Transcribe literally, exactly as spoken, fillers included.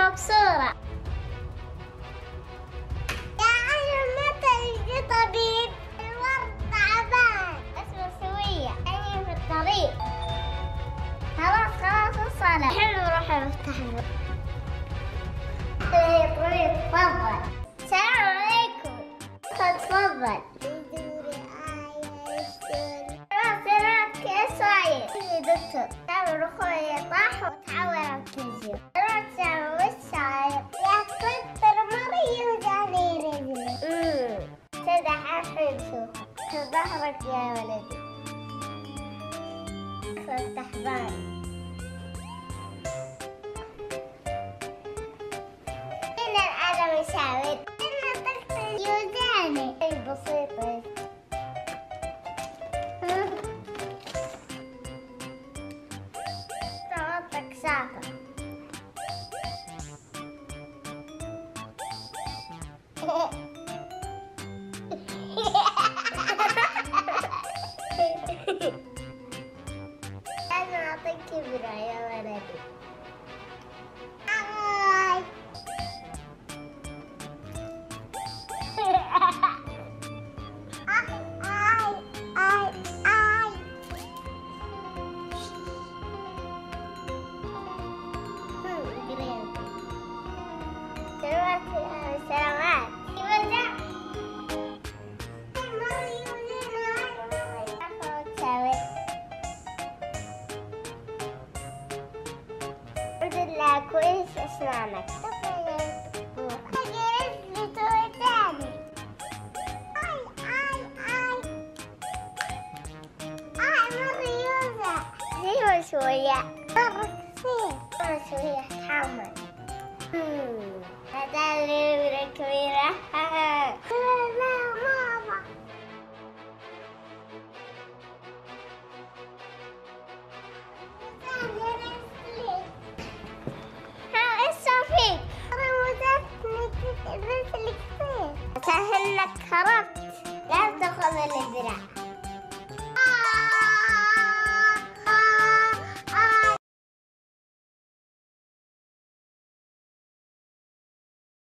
مبصورة. يا عيل متى يجي طبيب؟ الورد تعبان اسمه سوية، أنا في الطريق. خلاص خلاص وصلنا. الحين نروح نفتح له. ايه طويل تفضل. السلام عليكم. تفضل. خلاص سلامتك ايش صاير؟ يا دكتور تعال اخوي طاح وتعور الكيزيو. دلوقتي وش صاير؟ يا دكتور مريض علي رجلي. امم كذا حاحين شوف في ظهرك يا ولدي. كنت تعبان. هنا الألم يساعد. هنا دكتور يوزعني. اي بسيطة. صوتك ساطع. أنا أعطيك كبرى يا ولدي. آي. آي آي آي. دلوقتي سلامات. يوزع. الحمد لله كويس أسنانك. جلس لي توجعني. آي آي آي. آي مرة يوزع. زيه شوية. مرة كثير. مرة شوية تحمل. هذا الإبرة كبيرة. لا ماما. فيك. أنا وزعتني رجلي كثير. سهل لك خربت.